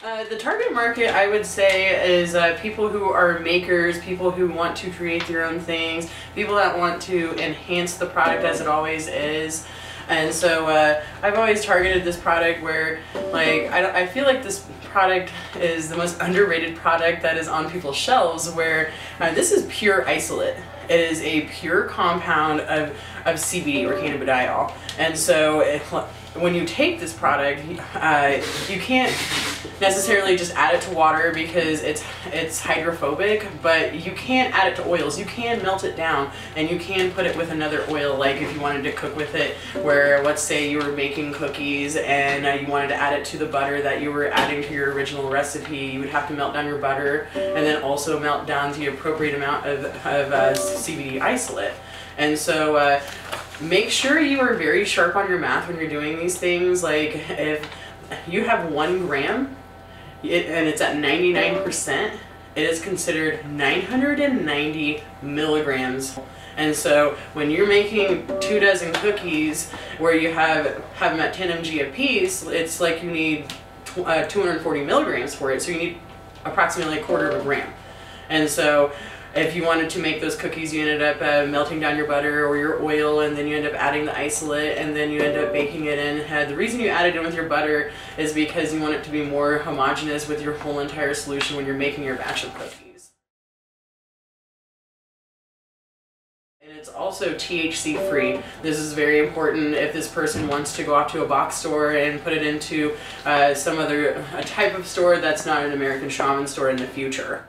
The target market, I would say, is people who are makers, people who want to create their own things, people that want to enhance the product as it always is. And so I've always targeted this product where, like, I feel like this product is the most underrated product that is on people's shelves, where this is pure isolate. It is a pure compound of CBD or cannabidiol. And so when you take this product, you can't necessarily just add it to water because it's hydrophobic, but you can add it to oils. You can melt it down and you can put it with another oil, like if you wanted to cook with it, where let's say you were making cookies and you wanted to add it to the butter that you were adding to your original recipe. You would have to melt down your butter and then also melt down the appropriate amount of CBD isolate. And so make sure you are very sharp on your math when you're doing these things. Like if you have 1 gram and it's at 99%, it is considered 990 milligrams. And so when you're making 2 dozen cookies where you have them at 10 mg a piece, it's like you need 240 milligrams for it. So you need approximately 1/4 of a gram. And so if you wanted to make those cookies, you ended up melting down your butter or your oil, and then you end up adding the isolate, and then you end up baking it in. The reason you add it in with your butter is because you want it to be more homogeneous with your whole entire solution when you're making your batch of cookies. And it's also THC free. This is very important if this person wants to go off to a box store and put it into some other type of store that's not an American Shaman store in the future.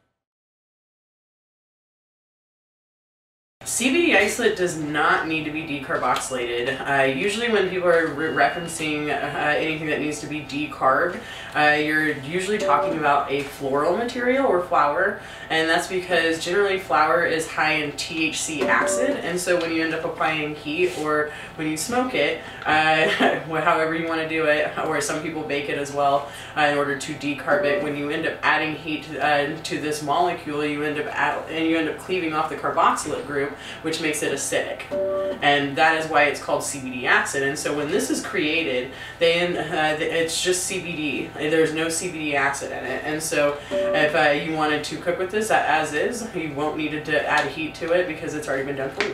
CBD isolate does not need to be decarboxylated. Usually when people are referencing anything that needs to be decarbed, you're usually talking about a floral material or flower, and that's because generally flower is high in THC acid, and so when you end up applying heat or when you smoke it, however you want to do it, or some people bake it as well in order to decarb it, when you end up adding heat to this molecule, you end up cleaving off the carboxylate group, which makes it acidic, and that is why it's called CBD acid. And so when this is created, it's just CBD. There's no CBD acid in it, and so if you wanted to cook with this as is, you won't need to add heat to it because it's already been done for you.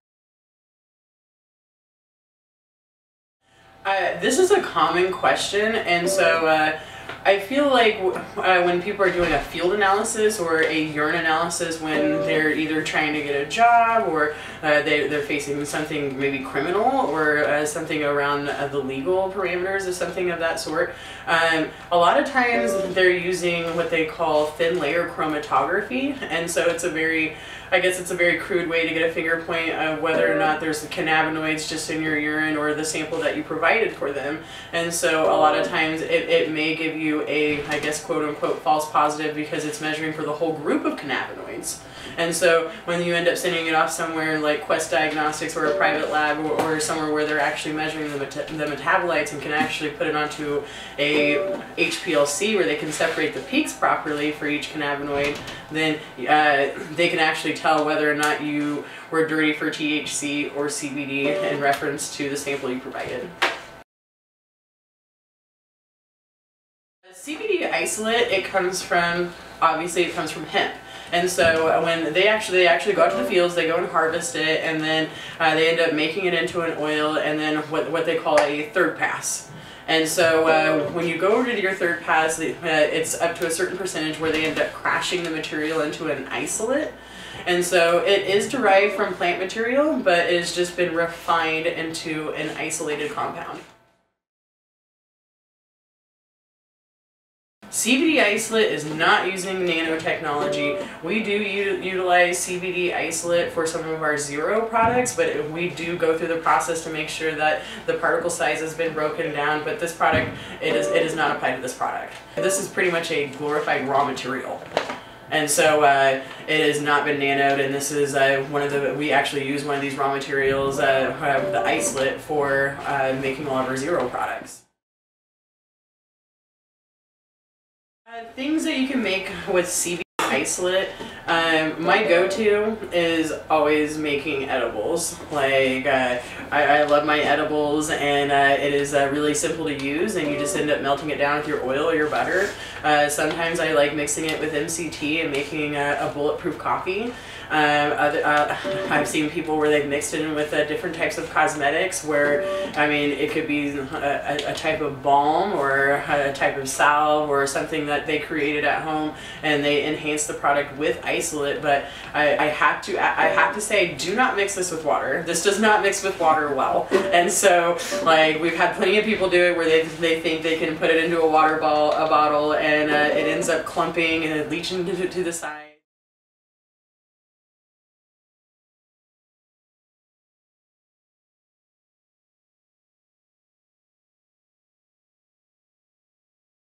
This is a common question, and so I feel like when people are doing a field analysis or a urine analysis when they're either trying to get a job or they're facing something maybe criminal or something around the legal parameters of something of that sort, a lot of times they're using what they call thin layer chromatography, and so it's a very crude way to get a finger point of whether or not there's the cannabinoids just in your urine or the sample that you provided for them. And so a lot of times it may give you a, I guess, quote unquote false positive because it's measuring for the whole group of cannabinoids. And so when you end up sending it off somewhere like Quest Diagnostics or a private lab or somewhere where they're actually measuring the metabolites and can actually put it onto a HPLC where they can separate the peaks properly for each cannabinoid, then they can actually tell whether or not you were dirty for THC or CBD in reference to the sample you provided. CBD isolate, obviously it comes from hemp. And so when they actually go out to the fields, they go and harvest it, and then they end up making it into an oil and then what they call a third pass. And so when you go over to your third pass, it's up to a certain percentage where they end up crashing the material into an isolate. And so it is derived from plant material, but it has just been refined into an isolated compound. CBD isolate is not using nanotechnology. We do utilize CBD isolate for some of our zero products, but we do go through the process to make sure that the particle size has been broken down, but this product, it is not applied to this product. This is pretty much a glorified raw material. And so it has not been nanoed, and this is we actually use one of these raw materials, the isolate, for making all of our zero products. Things that you can make with CBD Isolate. My go-to is always making edibles. Like, I love my edibles, and it is really simple to use, and you just end up melting it down with your oil or your butter. Sometimes I like mixing it with MCT and making a bulletproof coffee. I've seen people where they've mixed it in with different types of cosmetics where, I mean, it could be a type of balm or a type of salve or something that they created at home, and they enhance the product with isolate. But I have to say, do not mix this with water. This does not mix with water well. And so, like, we've had plenty of people do it where they think they can put it into a bottle, and it ends up clumping and leaching to the side.